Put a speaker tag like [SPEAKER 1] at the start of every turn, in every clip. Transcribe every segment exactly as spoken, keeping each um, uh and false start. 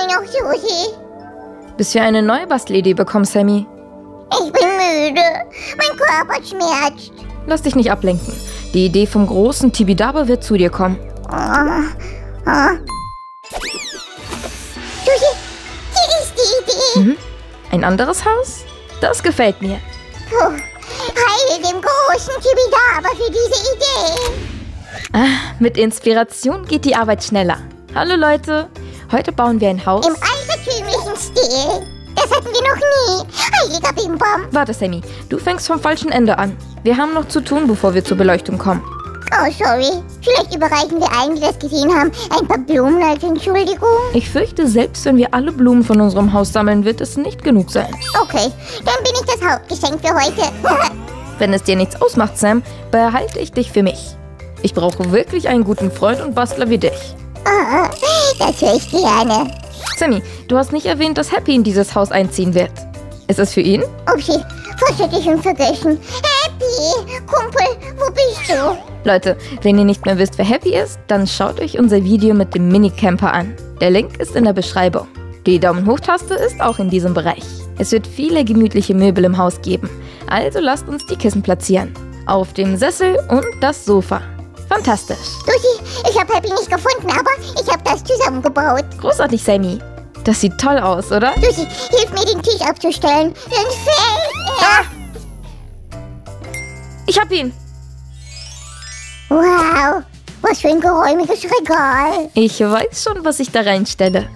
[SPEAKER 1] mir noch, Susi.
[SPEAKER 2] Bis wir eine neue Bastelidee bekommen, Sammy.
[SPEAKER 1] Ich bin müde. Mein Körper schmerzt.
[SPEAKER 2] Lass dich nicht ablenken. Die Idee vom großen Tibidabe wird zu dir kommen.
[SPEAKER 1] Oh, oh. Susi, hier ist die Idee.
[SPEAKER 2] Mhm. Ein anderes Haus? Das gefällt mir.
[SPEAKER 1] Puh, heile dem großen Tibidabe für diese Idee.
[SPEAKER 2] Ah, mit Inspiration geht die Arbeit schneller. Hallo Leute, heute bauen wir ein Haus.
[SPEAKER 1] Im altertümlichen Stil. Das hatten wir noch nie. Heiliger Bimbam.
[SPEAKER 2] Warte, Sammy, du fängst vom falschen Ende an. Wir haben noch zu tun, bevor wir zur Beleuchtung kommen.
[SPEAKER 1] Oh, sorry. Vielleicht überreichen wir allen, die das gesehen haben, ein paar Blumen als Entschuldigung.
[SPEAKER 2] Ich fürchte, selbst wenn wir alle Blumen von unserem Haus sammeln, wird es nicht genug sein.
[SPEAKER 1] Okay, dann bin ich das Hauptgeschenk für heute.
[SPEAKER 2] Wenn es dir nichts ausmacht, Sam, behalte ich dich für mich. Ich brauche wirklich einen guten Freund und Bastler wie dich.
[SPEAKER 1] Oh, das höre ich gerne.
[SPEAKER 2] Sammy, du hast nicht erwähnt, dass Happy in dieses Haus einziehen wird. Ist es für ihn?
[SPEAKER 1] Okay, was hätte ich schon vergessen? Happy, Kumpel, wo bist du?
[SPEAKER 2] Leute, wenn ihr nicht mehr wisst, wer Happy ist, dann schaut euch unser Video mit dem Minicamper an. Der Link ist in der Beschreibung. Die Daumen hoch-Taste ist auch in diesem Bereich. Es wird viele gemütliche Möbel im Haus geben, also lasst uns die Kissen platzieren. Auf dem Sessel und das Sofa. Fantastisch.
[SPEAKER 1] Susi, ich habe Happy nicht gefunden, aber ich habe das zusammengebaut.
[SPEAKER 2] Großartig, Sammy. Das sieht toll aus, oder?
[SPEAKER 1] Susi, hilf mir, den Tisch abzustellen. Sonst fällt er.
[SPEAKER 2] Ich hab ihn.
[SPEAKER 1] Wow, was für ein geräumiges Regal.
[SPEAKER 2] Ich weiß schon, was ich da reinstelle.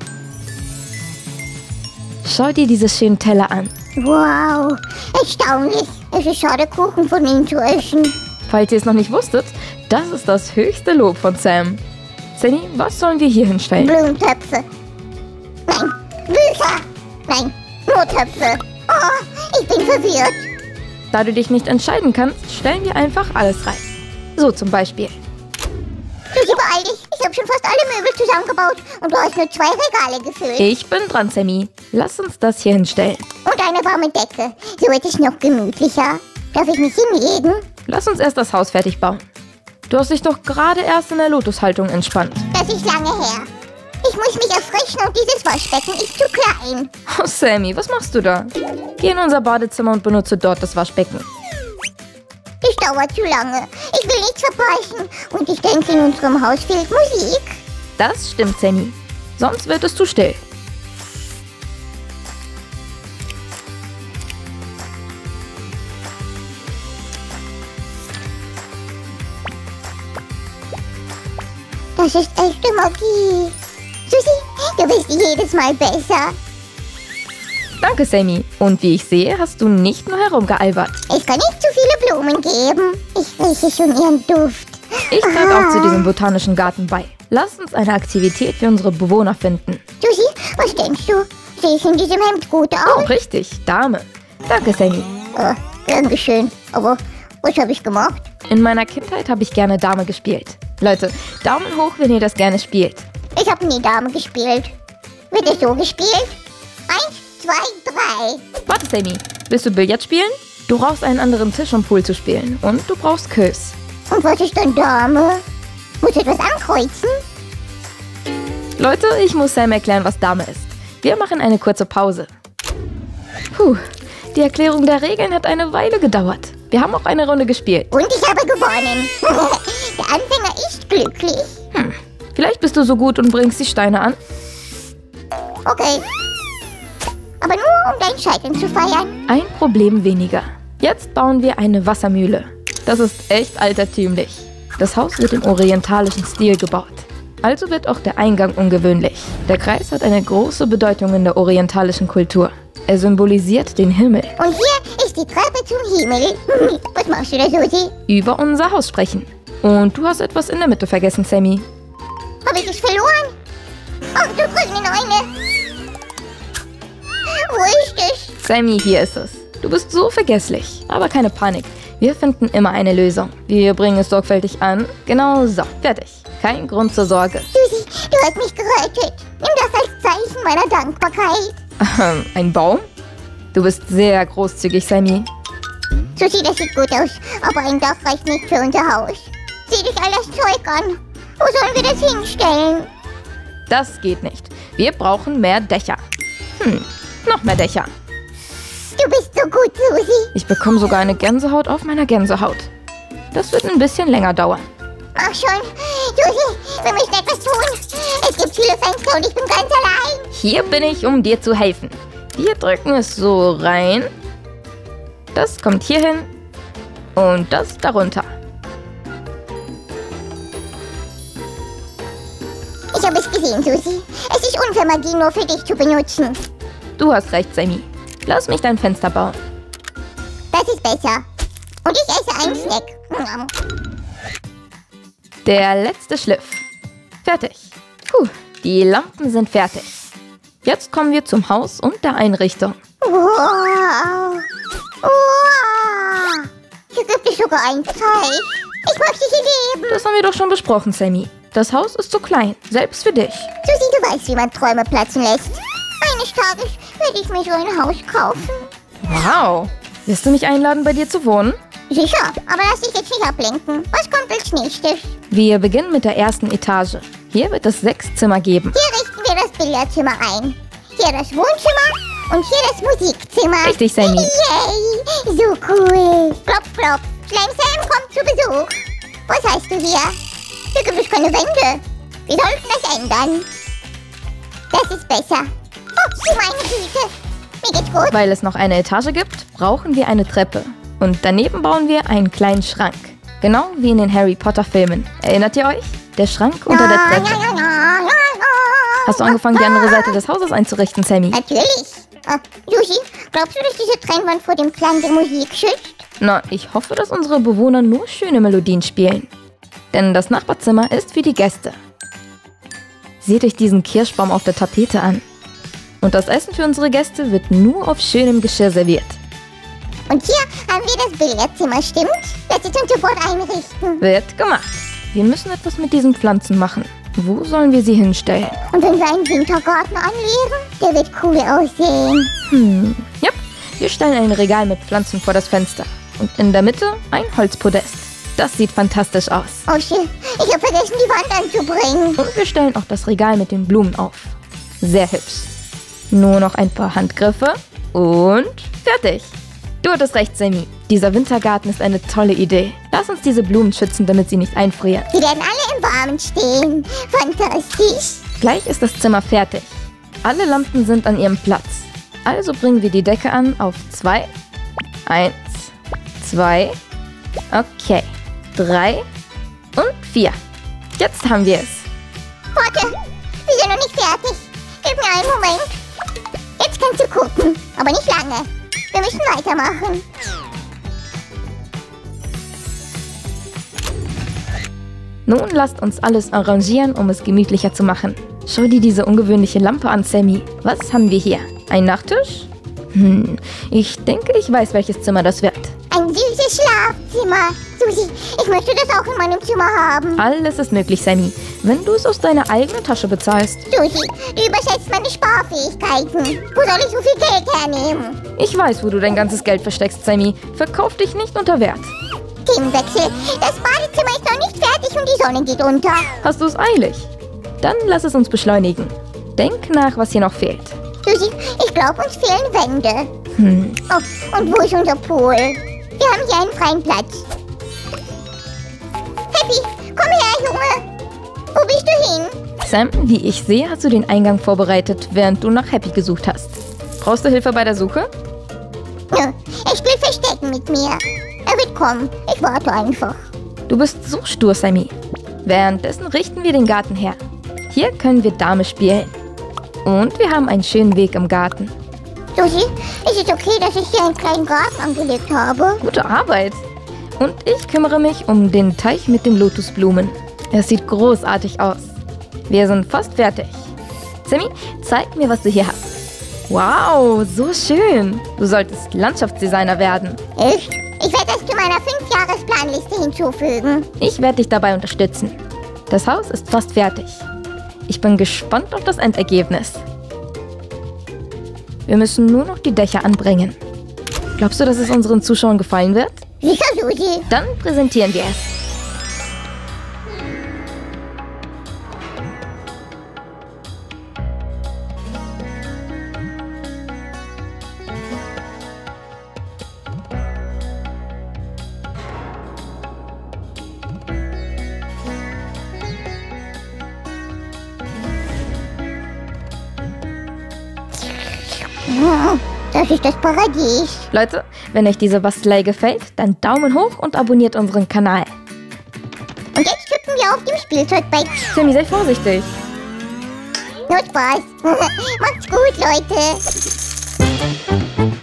[SPEAKER 2] Schau dir diese schönen Teller an.
[SPEAKER 1] Wow, erstaunlich. Es ist schade, Kuchen von ihnen zu essen.
[SPEAKER 2] Falls ihr es noch nicht wusstet, das ist das höchste Lob von Sam. Sammy, was sollen wir hier hinstellen?
[SPEAKER 1] Blumentöpfe. Nein, Bücher. Nein, nur Töpfe. Oh, ich bin verwirrt.
[SPEAKER 2] Da du dich nicht entscheiden kannst, stellen wir einfach alles rein. So zum Beispiel.
[SPEAKER 1] Susi, beeil dich. Ich habe schon fast alle Möbel zusammengebaut und du hast nur zwei Regale gefüllt.
[SPEAKER 2] Ich bin dran, Sammy. Lass uns das hier hinstellen.
[SPEAKER 1] Und eine warme Decke. So wird es noch gemütlicher. Darf ich mich hinlegen?
[SPEAKER 2] Lass uns erst das Haus fertig bauen. Du hast dich doch gerade erst in der Lotushaltung entspannt.
[SPEAKER 1] Das ist lange her. Ich muss mich erfrischen und dieses Waschbecken ist zu klein.
[SPEAKER 2] Oh, Sammy, was machst du da? Geh in unser Badezimmer und benutze dort das Waschbecken.
[SPEAKER 1] Das dauert zu lange. Ich will nichts verpassen. Und ich denke, in unserem Haus fehlt Musik.
[SPEAKER 2] Das stimmt, Sammy. Sonst wird es zu still.
[SPEAKER 1] Das ist echte Magie. Susi, du bist jedes Mal besser.
[SPEAKER 2] Danke, Sammy. Und wie ich sehe, hast du nicht nur herumgealbert.
[SPEAKER 1] Ich kann nicht zu viele Blumen geben. Ich rieche schon ihren Duft.
[SPEAKER 2] Ich trage auch zu diesem botanischen Garten bei. Lass uns eine Aktivität für unsere Bewohner finden.
[SPEAKER 1] Susi, was denkst du? Sehe ich in diesem Hemd gut
[SPEAKER 2] Oh,
[SPEAKER 1] aus?
[SPEAKER 2] richtig. Dame. Danke, Sammy.
[SPEAKER 1] Oh, Dankeschön. Aber was habe ich gemacht?
[SPEAKER 2] In meiner Kindheit habe ich gerne Dame gespielt. Leute, Daumen hoch, wenn ihr das gerne spielt.
[SPEAKER 1] Ich habe nie Dame gespielt. Wird es so gespielt? Eins, zwei, drei.
[SPEAKER 2] Warte, Sammy. Willst du Billard spielen? Du brauchst einen anderen Tisch, um Pool zu spielen. Und du brauchst Kös.
[SPEAKER 1] Und was ist dann Dame? Muss ich etwas ankreuzen?
[SPEAKER 2] Leute, ich muss Sam erklären, was Dame ist. Wir machen eine kurze Pause. Puh, die Erklärung der Regeln hat eine Weile gedauert. Wir haben auch eine Runde gespielt.
[SPEAKER 1] Und ich habe gewonnen. Der Anfänger ist glücklich.
[SPEAKER 2] Hm, vielleicht bist du so gut und bringst die Steine an.
[SPEAKER 1] Okay. Aber nur, um dein Scheitern zu feiern.
[SPEAKER 2] Ein Problem weniger. Jetzt bauen wir eine Wassermühle. Das ist echt altertümlich. Das Haus wird im orientalischen Stil gebaut. Also wird auch der Eingang ungewöhnlich. Der Kreis hat eine große Bedeutung in der orientalischen Kultur. Er symbolisiert den Himmel.
[SPEAKER 1] Und hier ist die Treppe zum Himmel. Was machst du da, Susi?
[SPEAKER 2] Über unser Haus sprechen. Und du hast etwas in der Mitte vergessen, Sammy.
[SPEAKER 1] Habe ich es verloren? Ach, du grüne Neune. Wo ist es?
[SPEAKER 2] Sammy, hier ist es. Du bist so vergesslich. Aber keine Panik. Wir finden immer eine Lösung. Wir bringen es sorgfältig an. Genau so. Fertig. Kein Grund zur Sorge.
[SPEAKER 1] Susi, du hast mich gerettet. Nimm das als Zeichen meiner Dankbarkeit.
[SPEAKER 2] Ähm, ein Baum? Du bist sehr großzügig, Sammy.
[SPEAKER 1] Susi, das sieht gut aus, aber ein Dach reicht nicht für unser Haus. Sieh dich all das Zeug an. Wo sollen wir das hinstellen?
[SPEAKER 2] Das geht nicht. Wir brauchen mehr Dächer. Hm, noch mehr Dächer.
[SPEAKER 1] Du bist so gut, Susi.
[SPEAKER 2] Ich bekomme sogar eine Gänsehaut auf meiner Gänsehaut. Das wird ein bisschen länger dauern.
[SPEAKER 1] Ach schon. Susi, wir müssen etwas tun. Es gibt viele Fenster und ich bin ganz allein.
[SPEAKER 2] Hier bin ich, um dir zu helfen. Wir drücken es so rein. Das kommt hier hin. Und das darunter.
[SPEAKER 1] Ich habe es gesehen, Susi. Es ist unfair, Magie nur für dich zu benutzen.
[SPEAKER 2] Du hast recht, Sammy. Lass mich dein Fenster bauen.
[SPEAKER 1] Das ist besser. Und ich esse einen Snack.
[SPEAKER 2] Der letzte Schliff. Fertig. Puh, die Lampen sind fertig. Jetzt kommen wir zum Haus und der Einrichtung.
[SPEAKER 1] Wow. Wow. Hier gibt es sogar einen Teich. Ich möchte hier leben.
[SPEAKER 2] Das haben wir doch schon besprochen, Sammy. Das Haus ist zu klein, selbst für dich.
[SPEAKER 1] Susi, du weißt, wie man Träume platzen lässt. Eines Tages werde ich mir so ein Haus kaufen.
[SPEAKER 2] Wow. Willst du mich einladen, bei dir zu wohnen?
[SPEAKER 1] Sicher, aber lass dich jetzt nicht ablenken. Was kommt als nächstes?
[SPEAKER 2] Wir beginnen mit der ersten Etage. Hier wird es sechs Zimmer geben.
[SPEAKER 1] Hier richten wir das Billardzimmer ein. Hier das Wohnzimmer und hier das Musikzimmer.
[SPEAKER 2] Richtig, Sammy.
[SPEAKER 1] Yay, so cool. Klopf, klopf. Slime Sam kommt zu Besuch. Was heißt du hier? Hier gibt es keine Wände. Wir sollten das ändern. Das ist besser. Oh, du meine Güte. Mir geht's gut.
[SPEAKER 2] Weil es noch eine Etage gibt, brauchen wir eine Treppe. Und daneben bauen wir einen kleinen Schrank. Genau wie in den Harry Potter Filmen. Erinnert ihr euch? Der Schrank unter der Treppe. Hast du angefangen, die andere Seite des Hauses einzurichten, Sammy?
[SPEAKER 1] Natürlich. Oh, Susi, glaubst du, dass diese Trennwand vor dem Klang der Musik schützt?
[SPEAKER 2] Na, ich hoffe, dass unsere Bewohner nur schöne Melodien spielen. Denn das Nachbarzimmer ist für die Gäste. Seht euch diesen Kirschbaum auf der Tapete an. Und das Essen für unsere Gäste wird nur auf schönem Geschirr serviert.
[SPEAKER 1] Und hier haben wir das Billardzimmer, stimmt? Lass es uns sofort einrichten.
[SPEAKER 2] Wird gemacht. Wir müssen etwas mit diesen Pflanzen machen. Wo sollen wir sie hinstellen?
[SPEAKER 1] Und wenn wir einen Wintergarten anlegen, der wird cool aussehen.
[SPEAKER 2] Hm, ja. Wir stellen ein Regal mit Pflanzen vor das Fenster. Und in der Mitte ein Holzpodest. Das sieht fantastisch aus.
[SPEAKER 1] Oh shit, ich habe vergessen, die Wand anzubringen.
[SPEAKER 2] Und wir stellen auch das Regal mit den Blumen auf. Sehr hübsch. Nur noch ein paar Handgriffe und fertig. Du hattest recht, Sammy. Dieser Wintergarten ist eine tolle Idee. Lass uns diese Blumen schützen, damit sie nicht einfrieren.
[SPEAKER 1] Die werden alle im Warmen stehen. Fantastisch.
[SPEAKER 2] Gleich ist das Zimmer fertig. Alle Lampen sind an ihrem Platz. Also bringen wir die Decke an auf zwei. Eins, zwei, okay, drei und vier. Jetzt haben wir es.
[SPEAKER 1] Warte, wir sind noch nicht fertig. Gib mir einen Moment. Jetzt kannst du gucken, aber nicht lange. Wir müssen weitermachen.
[SPEAKER 2] Nun lasst uns alles arrangieren, um es gemütlicher zu machen. Schau dir diese ungewöhnliche Lampe an, Sammy. Was haben wir hier? Ein Nachttisch? Hm, ich denke, ich weiß, welches Zimmer das wird.
[SPEAKER 1] Ein süßes Schlafzimmer. Susi, ich möchte das auch in meinem Zimmer haben.
[SPEAKER 2] Alles ist möglich, Sammy, wenn du es aus deiner eigenen Tasche bezahlst.
[SPEAKER 1] Susi, du überschätzt meine Sparfähigkeiten. Wo soll ich so viel Geld hernehmen?
[SPEAKER 2] Ich weiß, wo du dein ganzes Geld versteckst, Sammy. Verkauf dich nicht unter Wert.
[SPEAKER 1] Themenwechsel. Das Badezimmer ist noch nicht fertig und die Sonne geht unter.
[SPEAKER 2] Hast du es eilig? Dann lass es uns beschleunigen. Denk nach, was hier noch fehlt.
[SPEAKER 1] Susi, ich glaube, uns fehlen Wände.
[SPEAKER 2] Hm.
[SPEAKER 1] Oh, und wo ist unser Pool? Wir haben hier einen freien Platz. Happy, komm her, Junge. Wo bist du hin?
[SPEAKER 2] Sam, wie ich sehe, hast du den Eingang vorbereitet, während du nach Happy gesucht hast. Brauchst du Hilfe bei der Suche?
[SPEAKER 1] Nö, er spielt Verstecken mit mir. Er wird kommen. Ich warte einfach.
[SPEAKER 2] Du bist so stur, Sammy. Währenddessen richten wir den Garten her. Hier können wir Dame spielen. Und wir haben einen schönen Weg im Garten.
[SPEAKER 1] Susi, ist es okay, dass ich hier einen kleinen Garten angelegt habe?
[SPEAKER 2] Gute Arbeit. Und ich kümmere mich um den Teich mit den Lotusblumen. Es sieht großartig aus. Wir sind fast fertig. Sammy, zeig mir, was du hier hast. Wow, so schön. Du solltest Landschaftsdesigner werden.
[SPEAKER 1] Echt? Ich werde das zu meiner fünf-Jahres-Planliste hinzufügen.
[SPEAKER 2] Ich werde dich dabei unterstützen. Das Haus ist fast fertig. Ich bin gespannt auf das Endergebnis. Wir müssen nur noch die Dächer anbringen. Glaubst du, dass es unseren Zuschauern gefallen wird?
[SPEAKER 1] Sicher, Susi.
[SPEAKER 2] Dann präsentieren wir es.
[SPEAKER 1] Das ist das Paradies.
[SPEAKER 2] Leute, wenn euch diese Bastelei gefällt, dann Daumen hoch und abonniert unseren Kanal.
[SPEAKER 1] Und jetzt hüpfen wir auf dem Spielzeugbett.
[SPEAKER 2] Sammy, sei vorsichtig.
[SPEAKER 1] Nur Spaß. Macht's gut, Leute.